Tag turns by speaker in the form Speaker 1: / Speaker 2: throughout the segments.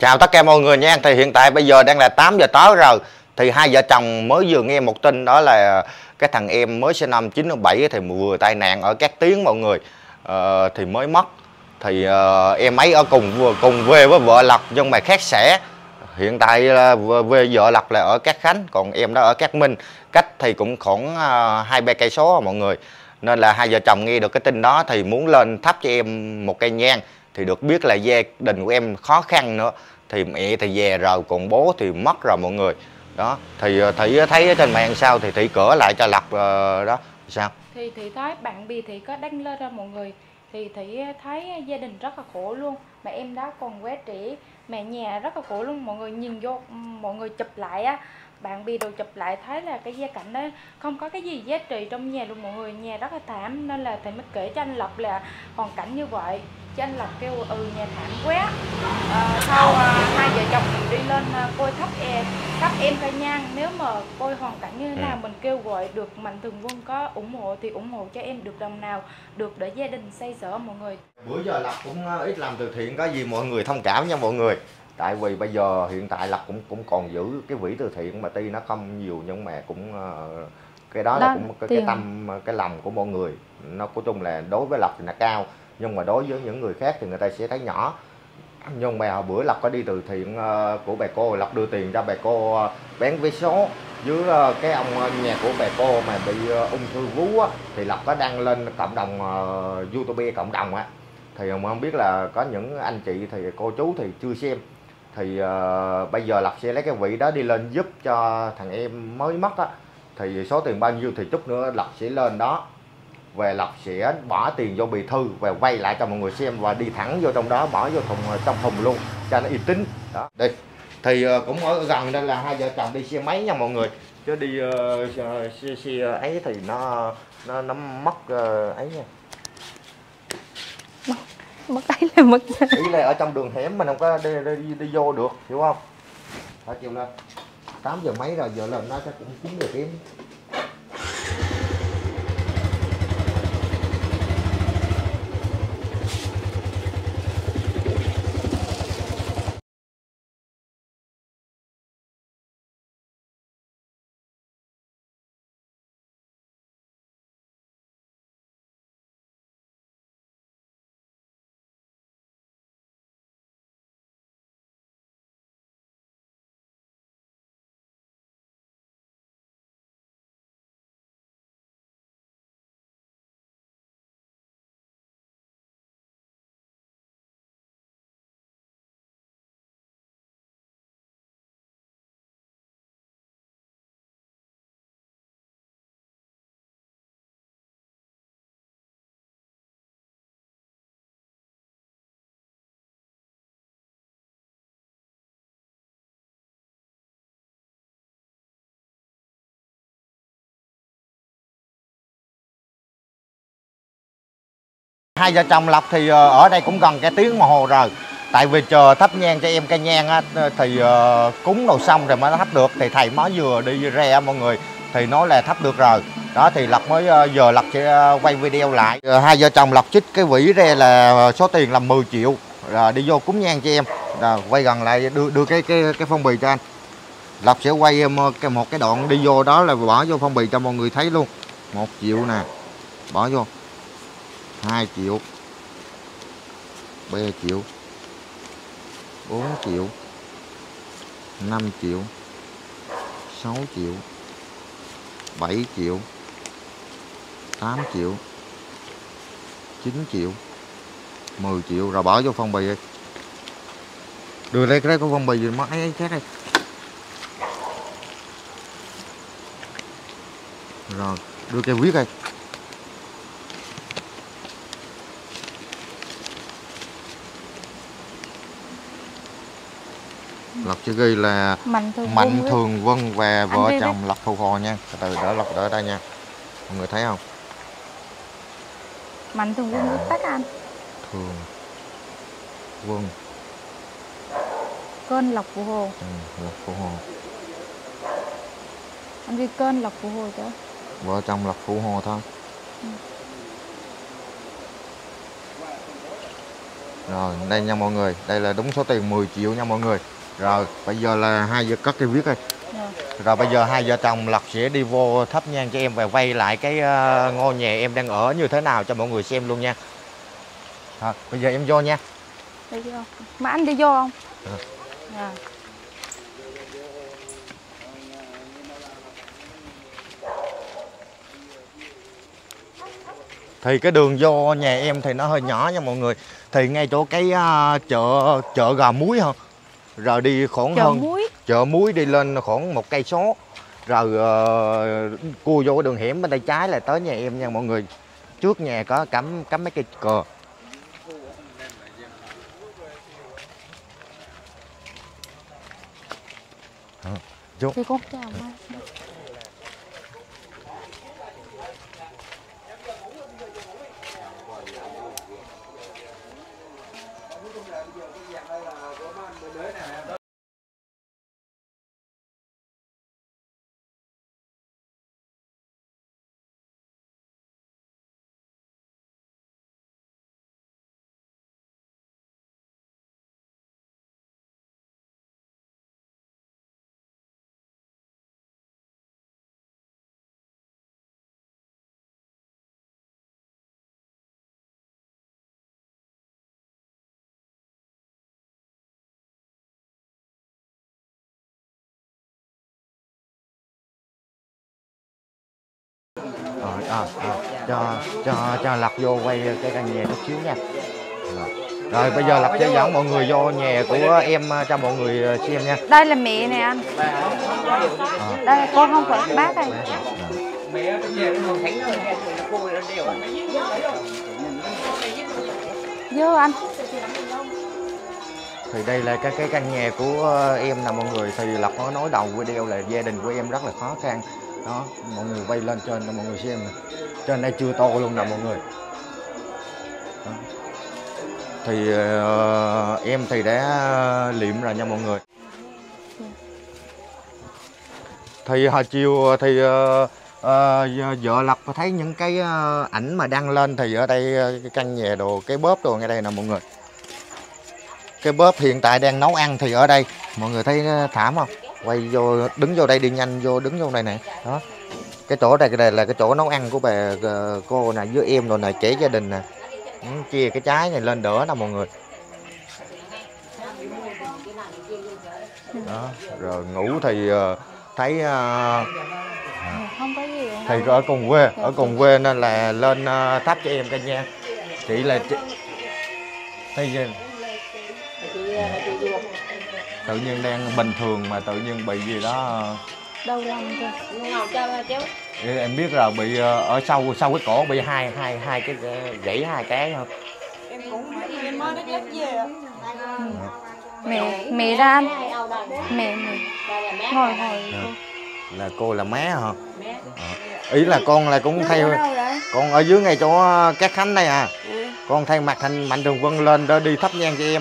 Speaker 1: Chào tất cả mọi người nha. Thì hiện tại bây giờ đang là 8 giờ tối rồi. Thì hai vợ chồng mới vừa nghe một tin đó là cái thằng em mới sinh năm 97 thì vừa tai nạn ở Cát Tiến mọi người. Thì mới mất. Thì em ấy ở cùng quê với vợ Lộc nhưng mà khác xã. Hiện tại là về vợ Lộc là ở Cát Khánh, còn em đó ở Cát Minh, cách thì cũng khoảng 2-3 cây số mọi người. Nên là hai vợ chồng nghe được cái tin đó thì muốn lên thắp cho em một cây nhang. Thì được biết là gia đình của em khó khăn nữa, thì mẹ thì về rồi còn bố thì mất rồi mọi người. Đó thì Thị thấy ở trên mạng sao thì Thị cỡ lại cho Lộc đó sao
Speaker 2: Thì Thị thấy bạn bè Thị có đăng lên ra mọi người, thì Thị thấy gia đình rất là khổ luôn, mà em đó còn quá trẻ, mẹ nhà rất là khổ luôn. Mọi người nhìn vô, mọi người chụp lại á, bạn bè đồ chụp lại thấy là cái gia cảnh đó không có cái gì giá trị trong nhà luôn mọi người, nhà rất là thảm. Nên là Thị mới kể cho anh Lộc là hoàn cảnh như vậy, cho anh Lộc kêu nhà thảm quá. Sau hai vợ chồng mình đi lên coi thắp em cây nhang, nếu mà coi hoàn cảnh như thế nào mình kêu gọi được mạnh thường quân có ủng hộ thì ủng hộ cho em được đồng nào được để gia đình xây sở mọi người.
Speaker 1: bữa giờ Lộc cũng ít làm từ thiện, có gì mọi người thông cảm nha mọi người. Tại vì bây giờ hiện tại Lộc cũng còn giữ cái quỹ từ thiện mà tuy nó không nhiều nhưng mà cũng cái đó là cũng cái tâm cái lòng của mọi người. Nó nói chung là đối với Lộc thì là cao, nhưng mà đối với những người khác thì người ta sẽ thấy nhỏ. Nhưng mà hồi bữa Lộc có đi từ thiện của bà cô, Lộc đưa tiền cho bà cô bán vé số dưới cái ông nhà của bà cô mà bị ung thư vú á, thì Lộc có đăng lên cộng đồng YouTube cộng đồng á. Thì không biết là có những anh chị thì cô chú thì chưa xem, thì bây giờ Lộc sẽ lấy cái vị đó đi lên giúp cho thằng em mới mất á. Thì số tiền bao nhiêu thì chút nữa Lộc sẽ lên đó về, Lộc sẽ bỏ tiền vô bì thư và quay lại cho mọi người xem và đi thẳng vô trong đó, bỏ vô trong thùng luôn cho nó uy tín đó. Đây thì cũng ở gần đây là hai vợ chồng đi xe máy nha mọi người, chứ đi xe ấy thì nó mất ấy nha.
Speaker 2: Mất ấy là mất.
Speaker 1: Ý là ở trong đường hẻm mình không có đi vô được, hiểu không? Phải chiều lên 8 giờ mấy rồi, giờ lên nó chắc cũng 9 giờ kém. Hai vợ chồng Lộc thì ở đây cũng gần cái tiếng đồng hồ rồi. Tại vì chờ thắp nhang cho em cây nhang á, thì cúng đồ xong rồi mới thắp được. Thì thầy mới vừa đi ra mọi người thì nói là thắp được rồi. Đó thì Lộc mới giờ Lộc sẽ quay video lại. Hai vợ chồng Lộc trích cái quỹ ra là số tiền là 10 triệu rồi đi vô cúng nhang cho em. Rồi, quay gần lại đưa cái phong bì cho anh. Lộc sẽ quay một cái đoạn đi vô đó là bỏ vô phong bì cho mọi người thấy luôn. 1 triệu nè, bỏ vô. 2 triệu, 3 triệu, 4 triệu, 5 triệu, 6 triệu, 7 triệu, 8 triệu, 9 triệu, 10 triệu rồi bỏ vô phong bì đi. Đưa lấy cái phong bì gì mất ấy chết đây. Rồi, đưa cái viết đây. Lộc sẽ ghi là Mạnh Thường Quân và vợ chồng Lộc Phù Hồ nha. Từ đỡ Lộc đỡ đây nha. Mọi người thấy không?
Speaker 2: Mạnh Thường Quân viết tắt anh.
Speaker 1: Thường Quân.
Speaker 2: Kênh Lộc Phù Hồ.
Speaker 1: Lộc Phù Hồ.
Speaker 2: Anh ghi kênh Lộc Phù Hồ chứ?
Speaker 1: Vợ chồng Lộc Phù Hồ thôi. Rồi đây nha mọi người, đây là đúng số tiền 10 triệu nha mọi người. Rồi bây giờ là hai giờ cất cái viết đây. Rồi bây giờ hai vợ chồng Lộc sẽ đi vô thắp nhang cho em và quay lại cái ngôi nhà em đang ở như thế nào cho mọi người xem luôn nha. Bây giờ em vô nha.
Speaker 2: Đi vô. Mà anh đi vô không? À.
Speaker 1: Thì cái đường vô nhà em thì nó hơi nhỏ nha mọi người. Thì ngay chỗ cái chợ Gò Muối hả? Rồi đi khoảng chợ muối đi lên khoảng 1 cây số. Rồi cua vô cái đường hẻm bên tay trái là tới nhà em nha mọi người. Trước nhà có cắm mấy cây cờ.
Speaker 2: Thì con chào mai.
Speaker 1: Cho Lộc vô quay cái căn nhà chút xíu nha. Rồi bây giờ Lộc sẽ dẫn mọi người vô nhà của em cho mọi người xem nha.
Speaker 2: Đây là mẹ nè anh. Đây là con không phải bác đây. Vô anh.
Speaker 1: Thì đây là cái căn nhà của em nè mọi người. Thì Lộc có nói đầu video là gia đình của em rất là khó khăn. Đó, mọi người quay lên trên cho mọi người xem nè. Trên đây chưa to luôn nè mọi người. Đó. Thì em thì đã liệm rồi nha mọi người. Thì hồi chiều thì vợ Lộc thấy những cái ảnh mà đăng lên thì ở đây cái căn nhà đồ cái bóp đồ ngay đây nè mọi người. Cái bóp hiện tại đang nấu ăn thì ở đây. Mọi người thấy thảm không? Quay vô, đứng vô đây đi nhanh vô, đứng vô đây nè. Đó. Cái chỗ đây là cái chỗ nấu ăn của bà cô nè với em rồi nè, trẻ gia đình nè. Chia cái trái này lên đỡ nè mọi người. Đó, rồi ngủ thì thấy
Speaker 2: không có gì.
Speaker 1: Thì ở cùng quê nên là lên thắp cho em căn nhang. Chị là thấy tự nhiên đang bình thường mà tự nhiên bị gì đó
Speaker 2: đau lòng thôi.
Speaker 1: Em biết rồi, bị ở sau cái cổ bị hai cái gãy hai cái không?
Speaker 3: Em cũng em mới nó về.
Speaker 2: Mẹ ra anh. Mẹ ngồi
Speaker 1: là cô là má hả? Ý là con là cũng thay con ở dưới ngay chỗ Cát Khánh đây à. Con thay mặt thành Mạnh Thường Quân lên để đi thắp nhang cho em.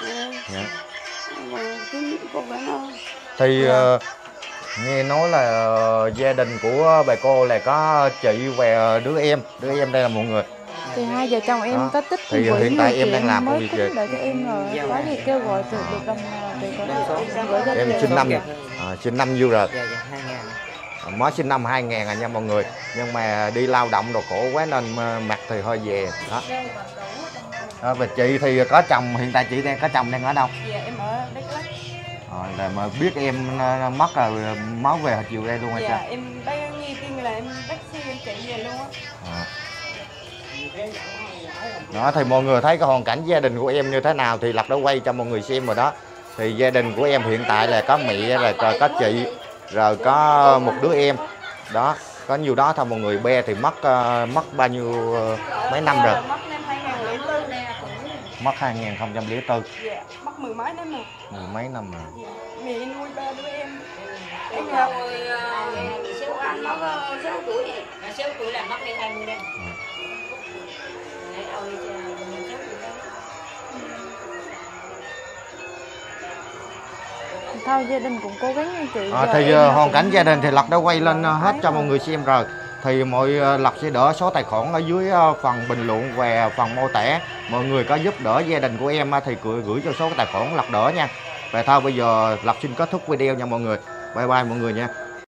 Speaker 1: Thì nghe nói là gia đình của bà cô là có chị và đứa em đây là mọi người.
Speaker 2: Thì hai vợ chồng em có tích
Speaker 1: thì hiện tại em đang làm công việc gì?
Speaker 2: Để cho em rồi có gì kêu gọi được đồng nào thì có
Speaker 1: em sinh năm nhiêu rồi? Mới sinh năm 2000 à nha mọi người. Nhưng mà đi lao động đồ khổ quá nên mặt thì hơi về đó. Và chị thì có chồng, hiện tại chị đang có chồng đang ở đâu?
Speaker 3: Dạ em ở Đắk Lắk.
Speaker 1: Là mà biết em mất rồi mới về hồi chiều đây luôn hay sao?
Speaker 3: Dạ em đây nghe tin là em taxi em chạy về luôn á.
Speaker 1: Đó thì mọi người thấy cái hoàn cảnh gia đình của em như thế nào thì Lộc đã quay cho mọi người xem rồi đó. Thì gia đình của em hiện tại là có mẹ, là có chị, rồi có một đứa em. Đó, có nhiêu đó thôi mọi người. Be thì mất bao nhiêu mấy năm rồi?
Speaker 3: Mất năm 2004 nè.
Speaker 1: Mất 2004.
Speaker 3: Dạ, mất 10 mấy năm rồi.
Speaker 1: 10 mấy năm rồi.
Speaker 3: Dạ. Mẹ nuôi ba đứa em.
Speaker 4: Em rồi số anh mất 6 tuổi. 6 tuổi là mất đi 20 năm.
Speaker 2: Thôi gia đình cũng cố gắng nha chị.
Speaker 1: Thì hoàn cảnh gia đình thì Lộc đã quay lên hết cho mọi người xem rồi. Thì Lộc sẽ đỡ số tài khoản ở dưới phần bình luận và phần mô tả mọi người có giúp đỡ gia đình của em thì gửi cho số cái tài khoản Lộc đỡ nha. Vậy thôi bây giờ Lộc xin kết thúc video nha mọi người. Bye bye mọi người nha.